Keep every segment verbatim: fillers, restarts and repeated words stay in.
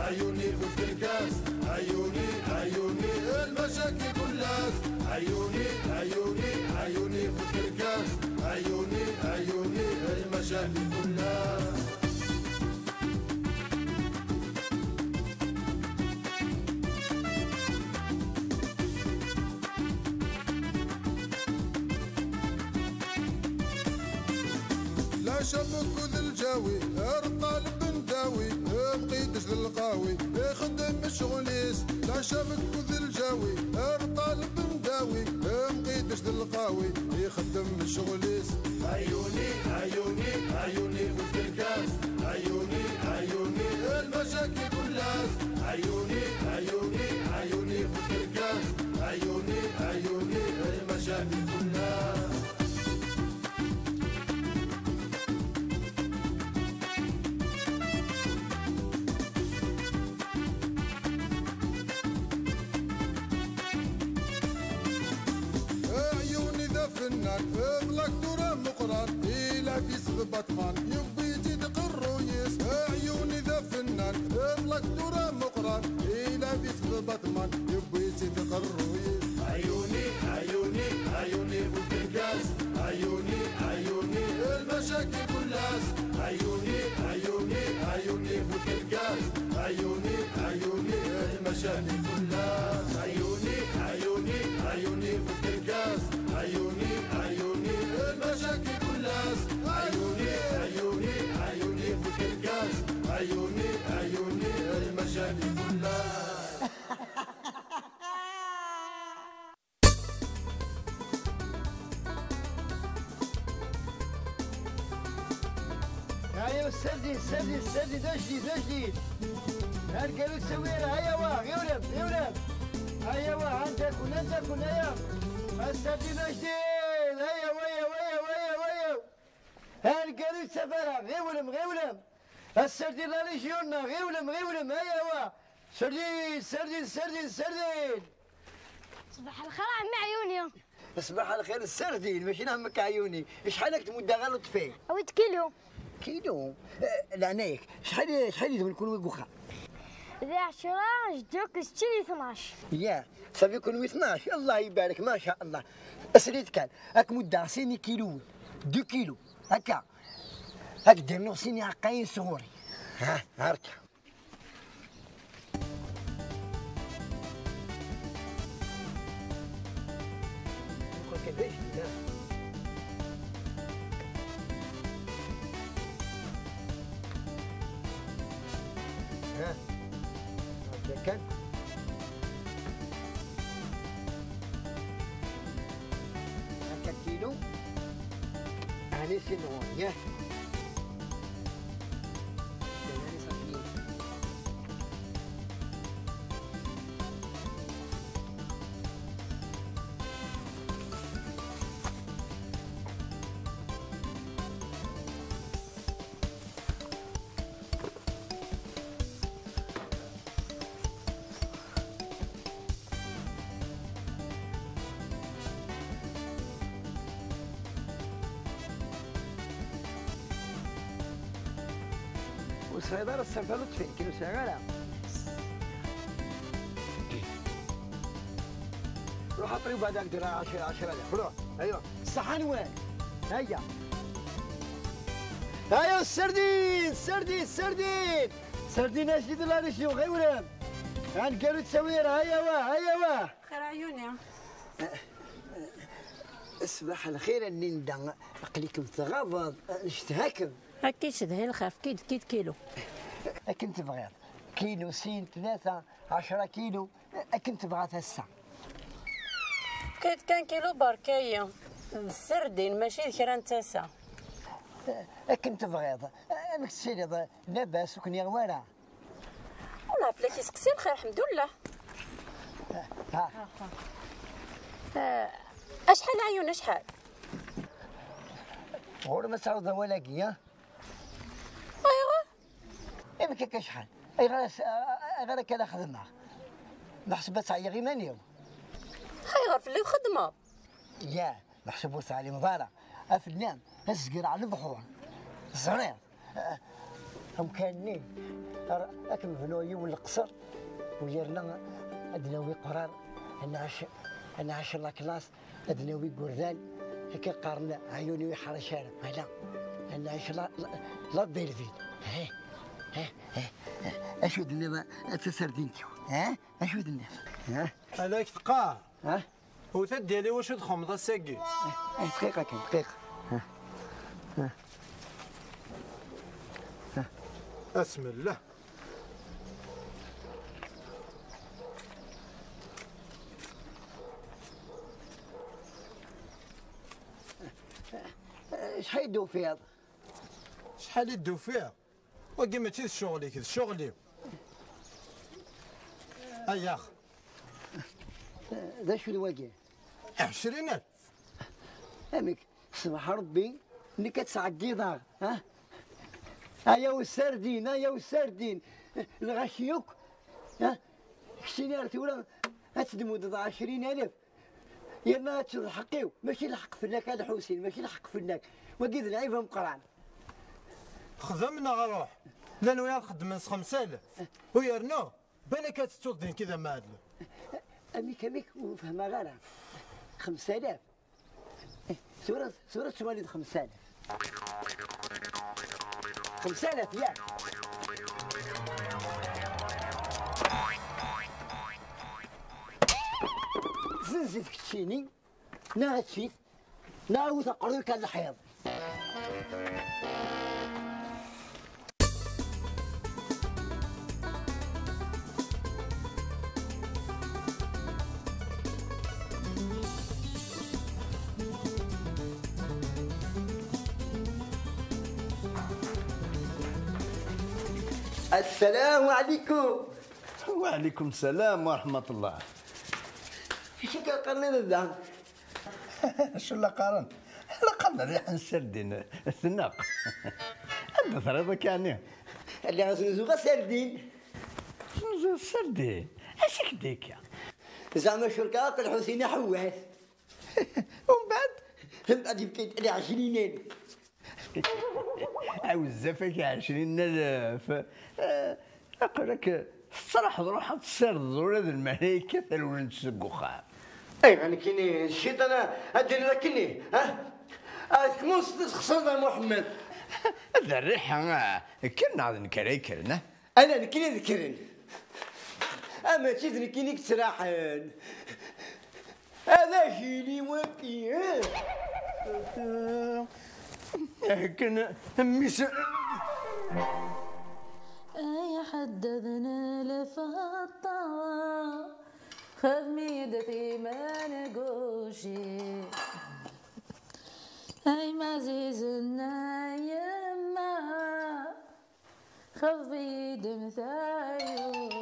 عيوني في الكاس، عيوني عيوني المشاكل كلها، عيوني عيوني عيوني في الكاس، عيوني عيوني المشاكل كلها. لا شبك وذا الجاوي الطالب نداوي بقيتش للقاوي يخدم الشغليس. لا شبك وذا الجاوي الطالب نداوي بقيتش للقاوي يخدم الشغليس. عيوني عيوني عيوني في الكاس، عيوني عيوني المشاكل كلها، عيوني عيوني عيوني في الكاس، عيوني عيوني المشاكل كلها. اغلق دورة مقران إلا في سبب بطمان يبي يزيد قرويس. عيوني ذا فنان اغلق دورة مقران إلا في سبب بطمان يبي يزيد قرويس. عيوني عيوني عيوني في الكاس، عيوني عيوني المشاكل كلها، عيوني عيوني عيوني في الكاس، عيوني عيوني المشاكل كلها. عيوني عيوني عيوني في الكاس، عيوني عيوني المشاكل كلها، عيوني عيوني عيوني في الكاس، عيوني عيوني المشاكل كلها. هيا السردي السردي السردي ده جديد ده جديد. هالقالوا تسوير هيا واه غيولم غيولم هيا واه انت كن انت كن هيا السردي ده جديد. هيا ويا ويا ويا ويا هالقالوا تسافرها غيولم غيولم السردي لا ليجيونا غيولم غيولم هيا واه سردين سردين سردين سردين. صباح الخير عمي عيوني. صباح الخير السردين ماشي نهمك عيوني. شحالك تمد غلط فيه؟ عويت كيلو. كيلو؟ لعناك شحال شحال يلزم نكون وقوخا؟ ذا عشرة جدوك ستين اثناش. ياه صافي يكون اثناش. الله يبارك ما شاء الله. اسريت كان هاك مد عصيني كيلو دو كيلو هكا هاك دير نغسيني عقاين صغوري. ها هاركا كيفاش ها هكا كان هكا كيلو على سنغور ياه والصيدلة السلفة لطفي كيلو شغالة. روح اطري وبعدك دير عشرة عشرة آلاف. روح ايوه الصحن وين؟ هيا هيا السردين السردين السردين سردين اش جديد لا نشيو غير ولام هنقالوا تسوير. هيا واه هيا واه خير عيوني. صباح الخير اني ندع عقليكم تغابض نشتهاكم. هكي شدهي الخاف كيد كيد كيلو. كنت بغيت كيلو سين ثلاثة عشرة كيلو كنت بغيت هسه. كيد كان كيلو بركاية السردين ماشي كرا نتاسا. كنت بغيت انك تسيري لاباس وكني غوارا. والله فلاك يسقسي بخير الحمد لله. ها ها اشحال عيون اشحال؟ غور ما تعوض ولاكي ها. ايوا يمكن كشحال اي غير غير كذا خدمه محسوبة عليا غير مانيو. هاي غير في اللي خدمه. ياه محسوبة علي مضارع افلام الصقر على البحور صغير هم كانين لكن فنوي والقصر ويرنا ادناوي قرار انا عش انا عش لا كلاس ادناوي قردان هكا قارنا عيوني ويحرشان لا انا عش لا لا بيرفيد ها ها ها اشو دنيا تسردينتو ها اشو دنيا ها هذاك تقار ها هو تديالي واش تخمض الساقي دقيقة كان دقيقة ها ها ها اسم الله شحال يدو في هذا؟ شحال يدو فيها وكي ماشي شغلي كذا شغلي هيا اخ ذا شو الواقع؟ عشرين ألف امك سبح ربي اللي كتسعدي دار ها هيا والسردين هيا والسردين الغشيوك ها كشتيني عرفتي ولا هتدمو ضد عشرين ألف يا ما تضحكيو ماشي الحق فناك هذا حسين ماشي الحق فناك وقيد العيبه مقران خدمنا غروح لانه يا خدم خمسة آلاف ويرنو بالك تتوضين كذا مادل اميك اميك وفهمها غير خمسة آلاف سورة سورة شمالي خمسة آلاف خمسة آلاف ياك زنزيت كتشيني نا هتشيت نا وثقروا كان الحيض السلام عليكم. وعليكم السلام ورحمة الله. ايش كنقرن هذا؟ شو لا قارن؟ لا قرن ريح نسردين الثناق. هذا ثريضة كاني. اللي غنزوزو غا سردين. زوزو سردين؟ اش كديك؟ زعما شركاء الحسيني حواس. ومن بعد؟ من بعد بكيت لي عشرين ألف. عاوز زفك عشرين ألف. أقول لك الصراحة روح تسرد ولاد الملايكة ثلون تسقوخا. اي انا كيني الشيطان ادير لكني ها كمون خصنا محمد هذا الريحة كنا عاد نكريكرنا. انا نكني ذكرن اما تشد نكني كتراحن هذا جيلي وكي كنا ميس يا حددنا لفطة خذ ميدتي ما نقوشي اي معزيزنا يما خذ بيد مثايوني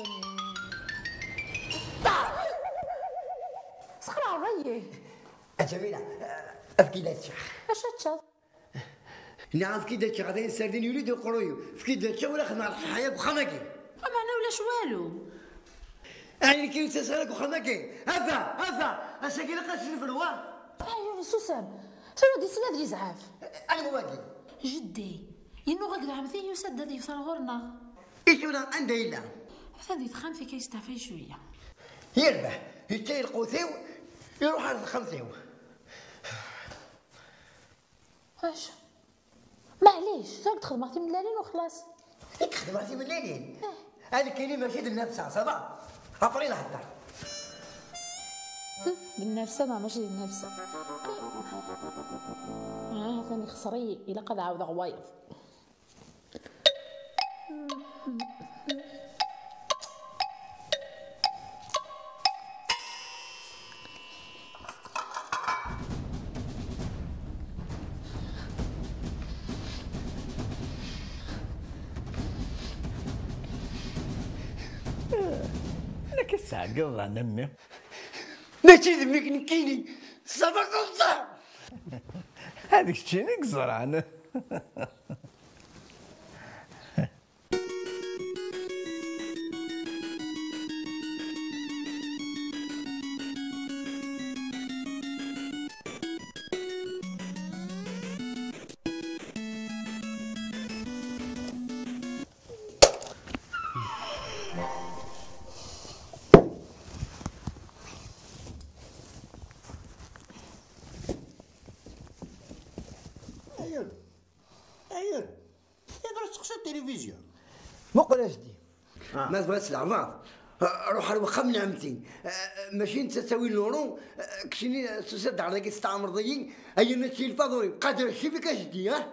سخرع ضيي جميلة افكي لا تشخ اش تشوف نعرف كي داك غادي سردين يريد يقرويو فكي داك ولا خنا الحياه وخناكي معنا ولاش والو يعني كي تسالك وخناكي هذا هذا اساكي لقى في الوا ايوا سوسام شنو دي سناد لي زعاف انا مواقي جدي ينو غاك عمتي يسد هذه يصير غورنا ايش ولا عنده الا هذه تخان في كيس تعفي شويه يربح يتي القوثيو يروح على الخمسيو اش معليش زاك تخدم اختي من الليلين وخلاص ياك خدم اختي من الليلين هذه كاينين ماشي النفسه صافا عطري لها الدار بالنفسه ما ماشي بالنفسه اه ثاني خسري الا قد عاود غوايض أنا كساعد قضى نمي. ماشي ذمك نكيني صافا قصة هذيك شتيني قصر أنا. ولا جدي ما تبغاش العباط روح على وخا من عمتي ماشي انت تساوي اللورو كشيني سوسيت على كي تستعمر ضيين هي نتشي الفاضوري قادر شي فيك اجدي ها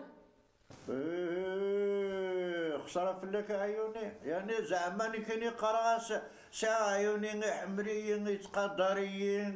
خساره فلك عيوني يعني زعما ني كاين قراص ساعه عيوني حمريين يتقدريين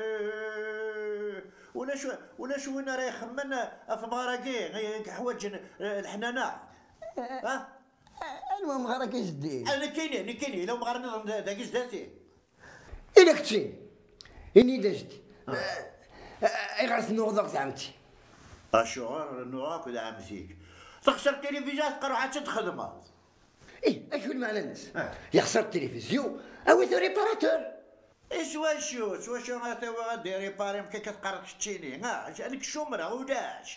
ولا شو ولا شو وين راه يخمن في مغرقي حوايج الحنانه ها المهم غيرك اجدي انا كاين انا كاين لو مغرنا داك جداتي الا كنتي اني دجدي اي غرس النوضه تاع عمتي اشوار النوراك ولا عمتيك تخسر التلفزيون تقرا حتى تخدمها ايه اش المعنى الناس يخسر التلفزيون او يسوي ريباراتور ايش واشو شو شو غادي غادي ريباري كي كتقرا كشتيني ها جانك الشمره وداش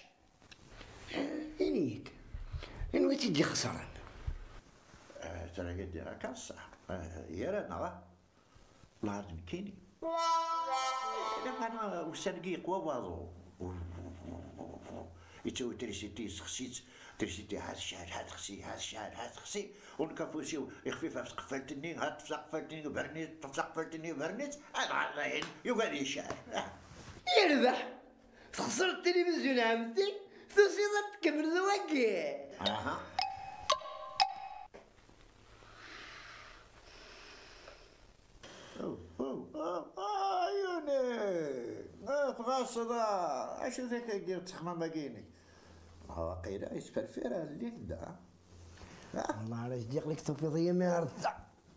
انيت انو تيجي خسران ترى قد راك صح يا رانا الله يرحم كيني انا وسنقي قوا واضو يتسوي تريسيتي سخسيت تريسيتي هاد الشهر هاد خسي هاد الشهر هاد خسي ونكفوسيو يخفيفها في قفلتني هاد في قفلتني برنيت في قفلتني برنيت هذا الله يقعد الشهر يربح خسر التلفزيون عمتي تصير تكبر زواكي اها عيوني تغاصدا اش ذاك دير تخمام باقيني هو قيلا يسفرفيرها الليل دا والله على جدي قلك توفيضيه ما يرضى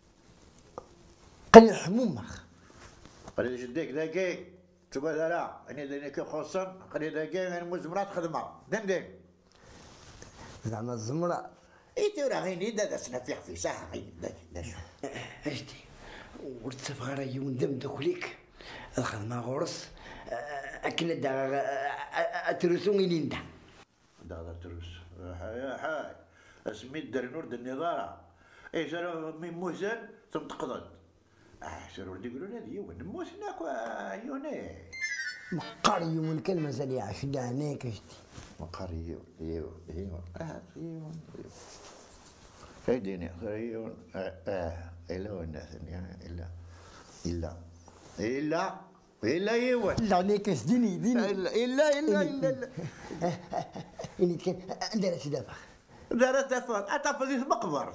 قل حمومخ قال جديك ذاكي تقول لا انا ذاك خصم قال ذاكي انا مزمرات خدمه دندن زعما الزمره ايتي راه غير نيدا داسنا في خفي ساعه غير داش اجدي ورت صغيره يوندم دوكليك الخدمه غرس اكل دا اترسون ليندا دا ترس يا حاج اسمي الدرنور د النظاره اي جرى من موزن ثم تقضد اه شرو ولدي يقولوا لي وين نموت هناك عيوني مقر يوم كان مازال يعيش كاع هناك اجدي مقر ايوا ايوا ايوا اه ايوا فايديني ايوا اه الا والناس الا الا الا الا ايوا لا عليك ديني ديني الا الا الا الا اني كان ندير شي دابا دارت دفات اطفى في مقبر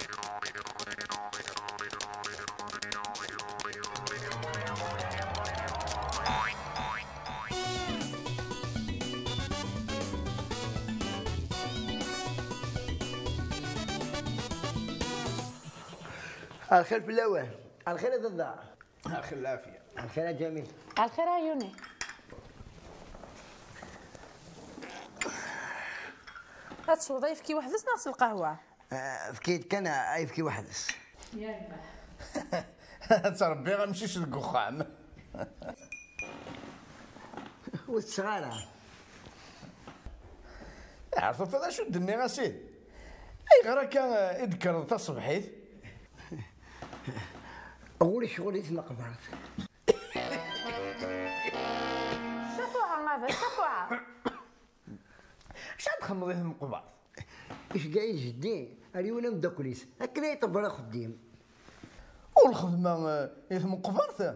الخير في الاول الخير يا الدار الخير العافيه الخير يا جميل الخير عيوني هاد الشوضه يفكي وحدس ناقص القهوه فكيت كان يفكي وحدس تربي غنمشيش للكخام والصغاره عرفتوا فهذا شو دني غاسيد اي غير كان يذكر تصبحيت اول شغلي في مقبرة شافوها ما بس شافوها شاد تخمضي في المقبر اش قايل جدي راني وانا مداكليس هكذا يطبر خديم والخدمه يثم قبرته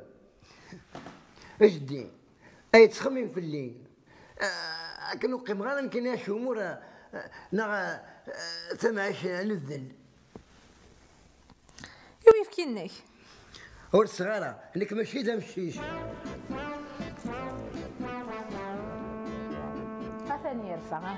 اجدي اي تخمم في الليل آه كانوا قيم غانا يمكن يا شمور نا ثماش نذل يو يفكينك هو الصغيرة انك ماشي دا مشيش ثاني يرفع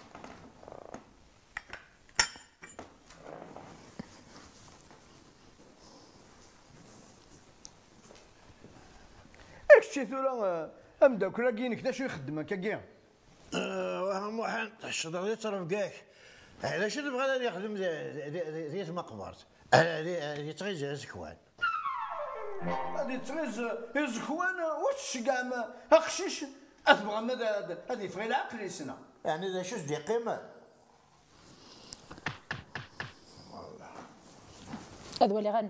اكشي ثورا امدا كلا كينك دا شو يخدم هكا كيا واه محن الشطر دي ترى بكاك هذا شو تبغى هذا يخدم زي مقبرت هذه تغيز زكوان هذه تغيز زكوان واش كاع ما اخشيش اتبغى ماذا هذه في العقل يسنا يعني ذا شو دي قيمه هذا هو اللي غنى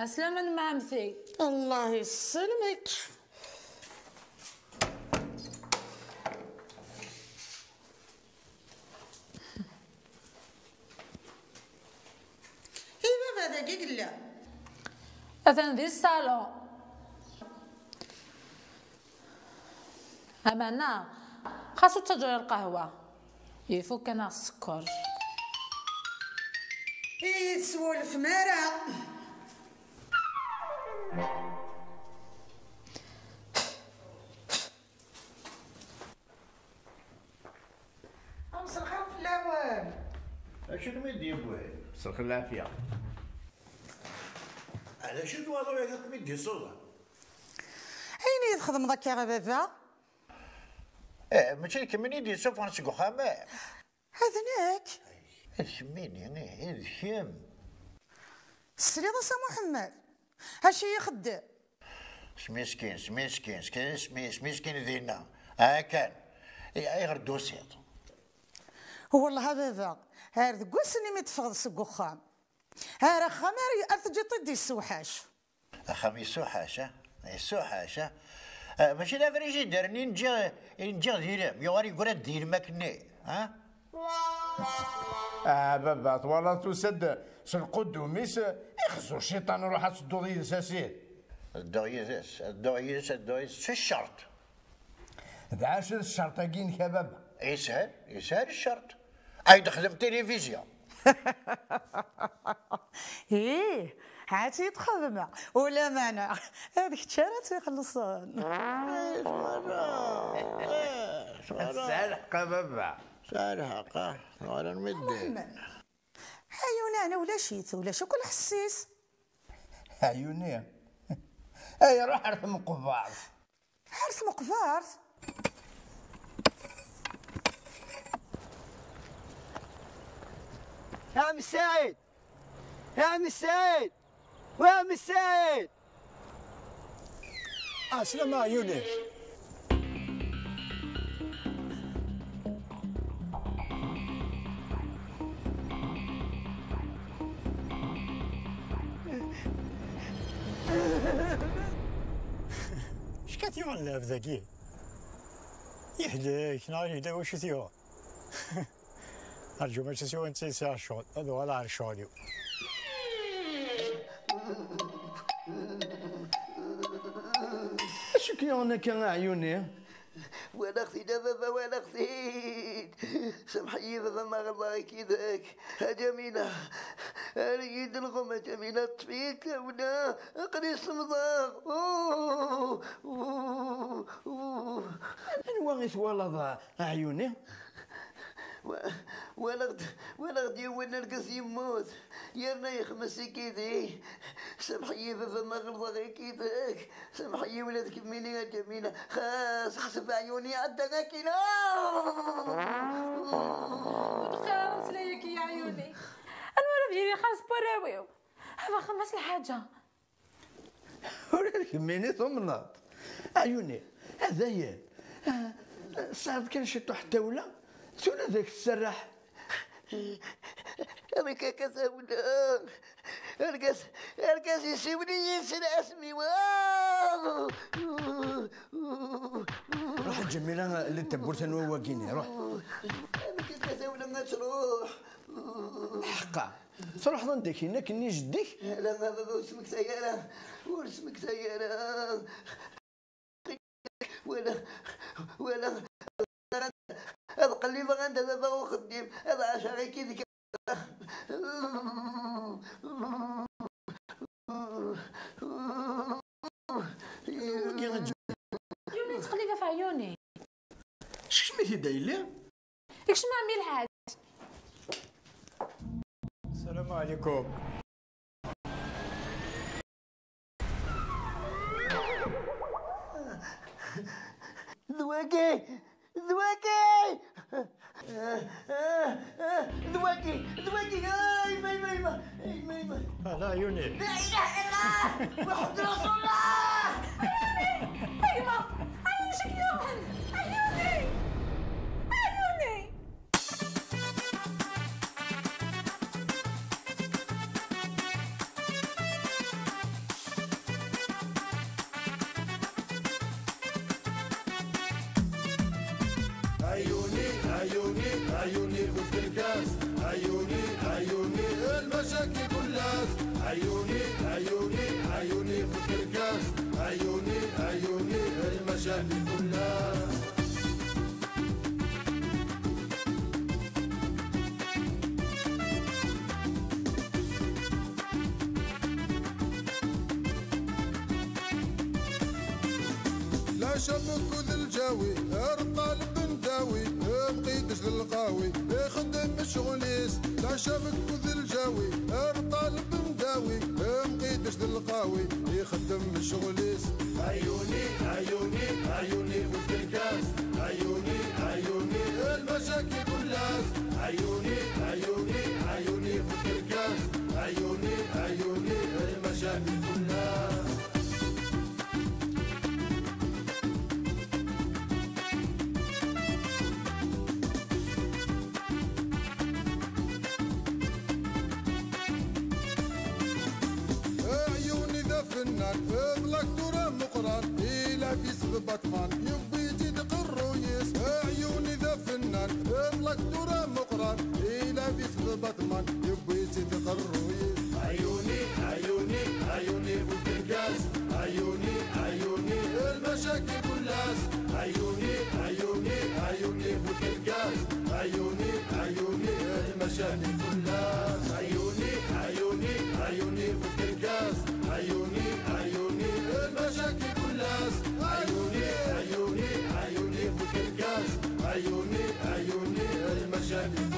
عسلامة معمتي. الله يسلمك. اي بابا هذا كي قلا أثن ذي الصالون. أمانا خاصو تجري القهوة يفك أنا السكر. اي تسولف مرة. امسخ في الاول. اشنو ميدي يا بوي؟ صلح العافية. علاش تواضعوا يا قاك ميدي صودا؟ عيني تخدم ذاك يا بابا. اه ماشي كمني دي سوف نسقو خامة. هذناك. اسميني انا هذا الشام. السليطة سا محمد. هاشي يخدم. سمسكين سمسكين سكين سمي سمسكين دينا. ها كان. اي غير دوسيط. والله بابا هاد قوسني متفقد سقو خام. هذا خماري ارتجي طدي السوحاش. خامي السوحاش ها؟ السوحاش ها؟ أه ماشي لا فريجي دارني نجي نجي ديرم يواري قرا دير ماكني ها؟ اه بابا طوالا تسد سنقدوميس يخزو الشيطان نروح تصدو ذي ساسير. الدويس الدويس الدويس شو الشرط؟ ذا عاشر الشرط كين يا بابا. يسهل يسهل الشرط. عايد خدم تلفزيون. ايه عاتي تخدم ولا مانع هذيك الشارع تيخلصون. سالحقا بابا سالحقا ولا نمدي. عيوني انا ولا شيت ولا شو كل حسيس. عيوني اي روح عرف مقبار. عرف مقبار. يا عم السعيد يا عم السعيد ويا عم السعيد. اسلم عيوني. شكاتي ولا ذاكي يهديك ناري دا واش ثيو. أرجو ما تسوي أنت ساعة شغل هذا ولا على شغلي. اش كيون كان عيوني؟ وانا اختي بابا وانا اختي سامحي بابا ما غلطاك كذاك جميلة ريد الغمة جميلة طفيك ولا قريص مضاق. انوا غيث والله عيوني؟ وانا وانا غدي وانا نلقى يموت يا يخمس كيدي. سامحي بابا ما غلطا غير كيداك. سامحي ولادك مني يا جميلة خاص خسف عيوني عدا كاكينا. خلاص ليك يا عيوني انا ولا بجيبي خمس براويو هذا خمس الحاجة. ولكن مني ثمنات عيوني هذا هي صعب كان شي طوح الدولة سولا ذاك السراح. أنا كذا ولا أرقص أرقص يسوي ينسى اسمي. روح الجميلة اللي تبورت انا واقيني روح. أنا كذا ولا ما تروح. حقا تروح ضندك هنا كني جديك. لا ما بابا واسمك سيارة واسمك سيارة ولا ولا هذا قلي ما عنده بابا وخديم هذا عشرة كذا. عيوني تقليبة في عيوني. شكش ميتي دايلي؟ داكش ما عمي الحاج. السلام عليكم. ذواكي ذواكي ذواكي ذواكي اي ماي ماي ماي ماي ماي. لا عيوني. لا اله الا الله محمد رسول الله. ايوا عيوني شكلهم عيوني عيوني. عيوني عيوني فوت الكاس عيوني عيوني المشاكل كلها عيوني عيوني عيوني فوت الكاس عيوني عيوني المشاكل كلها لا شبك وذا الجاوي الطالب نداوي بقيتش للقاوي يخدم الشغليس لا شبك وذا الجاوي الطالب نداوي بقيتش للقاوي يخدم الشغليس عيوني عيوني عيوني فوت الكاس عيوني عيوني المشاكل كلها عيوني عيوني عيوني فوت الكاس عيوني عيوني المشاكل كلها فضلك ترى مقران إلا في سبب بطمان يبي يزيد قرويس عيوني ذا فنان فضلك ترى مقران إلا في سبب بطمان يبي يزيد قرويس عيوني عيوني عيوني فوت الكاس عيوني عيوني المشاكل كلها عيوني عيوني عيوني فوت الكاس عيوني عيوني المشاكل كلها عيوني عيوني عيوني فوت الكاس عيوني عيوني المشاكل كلها عيوني عيوني عيوني فوت الكاس عيوني عيوني المشاكل